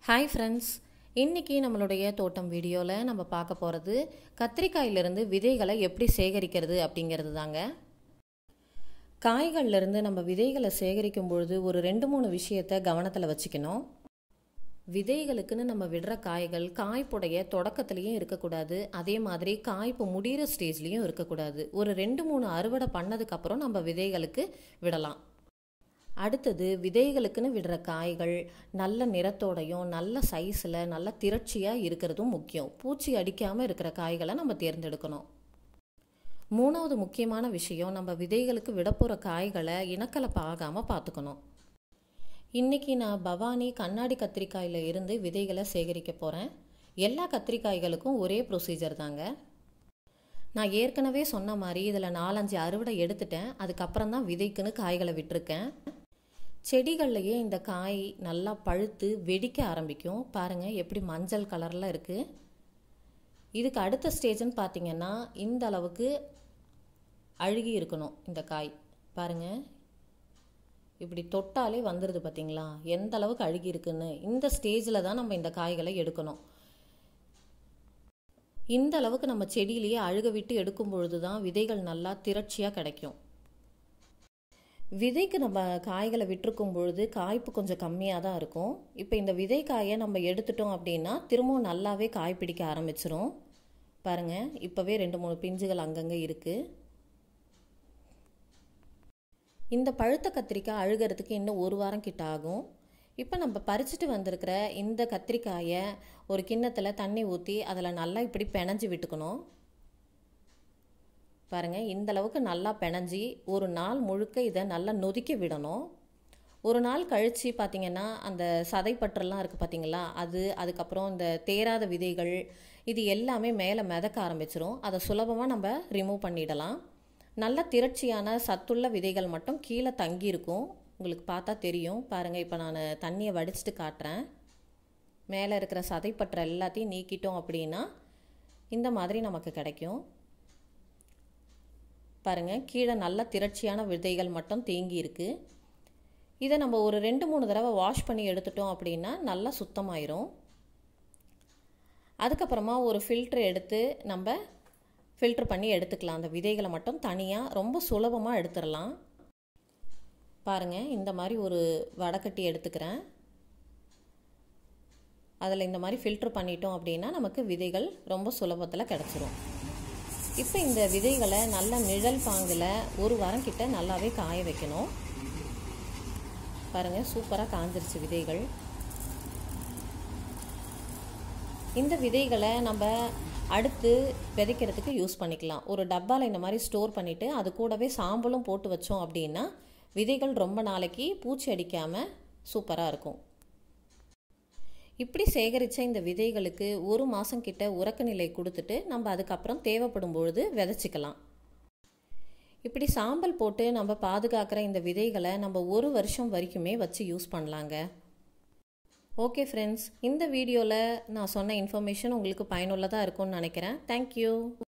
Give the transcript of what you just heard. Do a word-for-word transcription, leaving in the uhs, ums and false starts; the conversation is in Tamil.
ஹாய் ஃப்ரெண்ட்ஸ், இன்றைக்கி நம்மளுடைய தோட்டம் வீடியோவில் நம்ம பார்க்க போகிறது கத்திரிக்காயிலிருந்து விதைகளை எப்படி சேகரிக்கிறது அப்படிங்கிறது தாங்க. காய்கள்லேருந்து நம்ம விதைகளை சேகரிக்கும் பொழுது ஒரு ரெண்டு மூணு விஷயத்தை கவனத்தில் வச்சுக்கணும். விதைகளுக்குன்னு நம்ம விடுற காய்கள் காய்ப்புடைய தொடக்கத்துலேயும் இருக்கக்கூடாது, அதே மாதிரி காய்ப்பு முடிகிற ஸ்டேஜ்லேயும் இருக்கக்கூடாது. ஒரு ரெண்டு மூணு அறுவடை பண்ணதுக்கப்புறம் நம்ம விதைகளுக்கு விடலாம். அடுத்தது, விதைகளுக்குன்னு விடுற காய்கள் நல்ல நிறத்தோடையும் நல்ல சைஸில் நல்ல திரட்சியாக இருக்கிறதும் முக்கியம். பூச்சி அடிக்காமல் இருக்கிற காய்களை நம்ம தேர்ந்தெடுக்கணும். மூணாவது முக்கியமான விஷயம், நம்ம விதைகளுக்கு விடப்போகிற காய்களை இனக்கலப்பு ஆகாமல் பார்த்துக்கணும். இன்றைக்கி நான் பவானி கண்ணாடி கத்திரிக்காயில் இருந்து விதைகளை சேகரிக்க போகிறேன். எல்லா கத்திரிக்காய்களுக்கும் ஒரே ப்ரொசீஜர் தாங்க. நான் ஏற்கனவே சொன்ன மாதிரி இதில் நாலஞ்சு அறுவடை எடுத்துட்டேன். அதுக்கப்புறம் தான் விதைக்குன்னு காய்களை விட்டுருக்கேன். செடிகள்லையே இந்த காய் நல்லா பழுத்து வெடிக்க ஆரம்பிக்கும். பாருங்கள் எப்படி மஞ்சள் கலரில் இருக்குது. இதுக்கு அடுத்த ஸ்டேஜ்னு பார்த்திங்கன்னா இந்த அளவுக்கு அழுகி இருக்கணும் இந்த காய். பாருங்கள், இப்படி தொட்டாலே வந்துடுது பார்த்திங்களா, எந்த அளவுக்கு அழுகி இருக்குன்னு. இந்த ஸ்டேஜில் தான் நம்ம இந்த காய்களை எடுக்கணும். இந்த அளவுக்கு நம்ம செடியிலேயே அழுக விட்டு எடுக்கும் பொழுது தான் விதைகள் நல்லா திரட்சியாக கிடைக்கும். விதைக்கு நம்ம காய்களை விட்டுருக்கும் பொழுது காய்ப்பு கொஞ்சம் கம்மியாக தான் இருக்கும். இப்போ இந்த விதை காயை நம்ம எடுத்துட்டோம் அப்படின்னா திரும்பவும் நல்லாவே காய் பிடிக்க ஆரம்பிச்சிரும். பாருங்கள், இப்போவே ரெண்டு மூணு பிஞ்சுகள் அங்கங்கே இருக்குது. இந்த பழுத்த கத்திரிக்காய் அழுகிறதுக்கு இன்னும் ஒரு வாரம் கிட்ட ஆகும். இப்போ நம்ம பறிச்சுட்டு வந்திருக்கிற இந்த கத்திரிக்காயை ஒரு கிண்ணத்தில் தண்ணி ஊற்றி அதில் நல்லா இப்படி பிணைஞ்சி விட்டுக்கணும். பாருங்கள், இந்த அளவுக்கு நல்லா பிணைஞ்சி ஒரு நாள் முழுக்க இதை நல்லா நொதிக்க விடணும். ஒரு நாள் கழித்து பார்த்திங்கன்னா அந்த சதைப்பற்றெல்லாம் இருக்குது பார்த்திங்களா, அது அதுக்கப்புறம் இந்த தேராத விதைகள் இது எல்லாமே மேலே மிதக்க ஆரம்பிச்சிரும். அதை சுலபமாக நம்ம ரிமூவ் பண்ணிடலாம். நல்ல திரட்சியான சத்துள்ள விதைகள் மட்டும் கீழே தங்கியிருக்கும். உங்களுக்கு பார்த்தா தெரியும். பாருங்கள், இப்போ நான் தண்ணியை வடிச்சிட்டு காட்டுறேன். மேலே இருக்கிற சதைப்பற்ற எல்லாத்தையும் நீக்கிட்டோம் அப்படின்னா இந்த மாதிரி நமக்கு கிடைக்கும். பாருங்கள், கீழே நல்ல திரட்சியான விதைகள் மட்டும் தேங்கி இருக்குது. இதை நம்ம ஒரு ரெண்டு மூணு தடவை வாஷ் பண்ணி எடுத்துட்டோம் அப்படின்னா நல்லா சுத்தமாயிரும். அதுக்கப்புறமா ஒரு ஃபில்ட்ரு எடுத்து நம்ம ஃபில்ட்ரு பண்ணி எடுத்துக்கலாம். அந்த விதைகளை மட்டும் தனியாக ரொம்ப சுலபமாக எடுத்துடலாம். பாருங்கள், இந்த மாதிரி ஒரு வடக்கட்டி எடுத்துக்கிறேன். அதில் இந்த மாதிரி ஃபில்ட்ரு பண்ணிட்டோம் அப்படின்னா நமக்கு விதைகள் ரொம்ப சுலபத்தில் கிடச்சிரும். இப்போ இந்த விதைகளை நல்ல நிழல் பாங்கில் ஒரு வாரம் கிட்ட நல்லாவே காய வைக்கணும். பாருங்கள், சூப்பராக காஞ்சிருச்சு விதைகள். இந்த விதைகளை நம்ம அடுத்து விதைக்கிறதுக்கு யூஸ் பண்ணிக்கலாம். ஒரு டப்பாவில் இந்த மாதிரி ஸ்டோர் பண்ணிவிட்டு அது கூடவே சாம்பலும் போட்டு வச்சோம் அப்படின்னா விதைகள் ரொம்ப நாளைக்கு பூச்சி அடிக்காமல் சூப்பராக இருக்கும். இப்படி சேகரித்த இந்த விதைகளுக்கு ஒரு மாதம் கிட்ட உறக்க நிலை கொடுத்துட்டு நம்ம அதுக்கப்புறம் தேவைப்படும் பொழுது விதைச்சிக்கலாம். இப்படி சாம்பல் போட்டு நம்ம பாதுகாக்கிற இந்த விதைகளை நம்ம ஒரு வருஷம் வரைக்குமே வச்சு யூஸ் பண்ணலாங்க. ஓகே ஃப்ரெண்ட்ஸ், இந்த வீடியோவில் நான் சொன்ன இன்ஃபர்மேஷன் உங்களுக்கு பயனுள்ளதாக இருக்கும்னு நினைக்கிறேன். தேங்க்யூ.